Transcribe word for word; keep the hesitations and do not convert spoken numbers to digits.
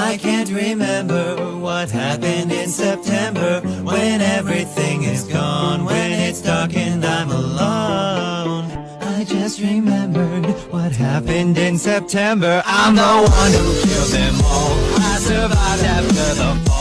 I can't remember what happened in September, when everything is gone, when it's dark and I'm alone. I just remembered what happened in September. I'm the one who killed them all. I survived after the fall.